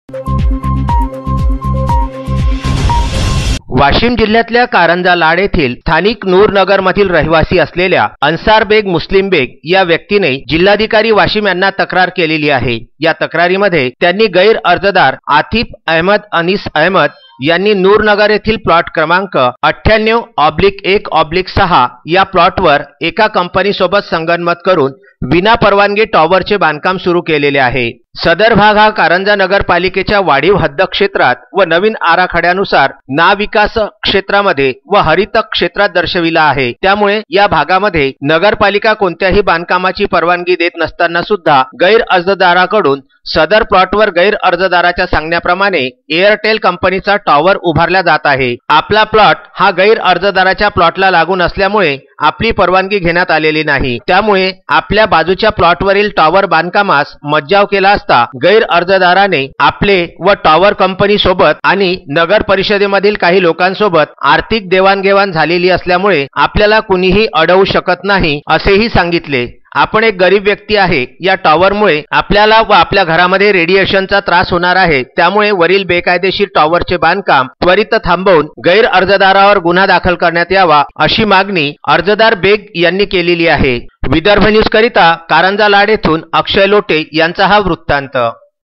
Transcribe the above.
वाशिम जिल्ह्यातल्या कारंजा लाड येथील स्थानिक नूरनगरमधील रहिवासी असलेल्या अन्सार बेग मुस्लिम बेग या व्यक्तीने जिल्हाधिकारी वाशिम यांना तक्रार केलेली आहे। या तक्रारीमध्ये त्यांनी गैर अर्जदार आतिफ अहमद अनीस अहमद यांनी नूरनगर येथील प्लॉट क्रमांक 98/1/6 या प्लॉटवर एका कंपनीसोबत संगनमत करून विना परवानगी टॉवरचे बांधकाम सुरू केलेले आहे। सदर भाग हा कारंजा नगरपालिकेच्या वाढीव हद्द क्षेत्रात व नवीन आराखड्यानुसार नाविकास क्षेत्रामध्ये व हरित क्षेत्रात दर्शविला आहे। त्यामुळे या भागामध्ये नगरपालिका कोणत्याही बांधकामाची परवानगी देत नसताना सुद्धा गैर अर्जदाराकडून सदर प्लॉटवर गैर अर्जदाराच्या सांगण्याप्रमाणे एअरटेल कंपनीचा टॉवर उभारला जात आहे। आपला प्लॉट हा गैर अर्जदाराच्या प्लॉटला लागून असल्यामुळे आपली परवानगी घेण्यात आलेली नाही। त्यामुळे आपल्या बाजूच्या प्लॉटवरील टॉवर बांधकामास मज्जाव केला असता गैर अर्जदाराने आपले व टॉवर कंपनी सोबत आणि नगर परिषदेमधील काही लोकांसोबत आर्थिक देवाणघेवाण झालेली असल्यामुळे आपल्याला कुणीही अडवू शकत नाही असेही सांगितले। आपण एक गरीब व्यक्ती आहे। या टॉवरमुळे आपल्याला व आपल्या घरामध्ये रेडिएशनचा त्रास होणार आहे। त्यामुळे वरील बेकायदेशीर टॉवरचे बांधकाम त्वरित थांबवून गैर अर्जदारावर गुन्हा दाखल करण्यात यावा अशी मागणी अर्जदार बेग यांनी केलेली आहे। विदर्भ न्यूज करिता कारंजा लाड येथून अक्षय लोटे यांचा हा वृत्तांत।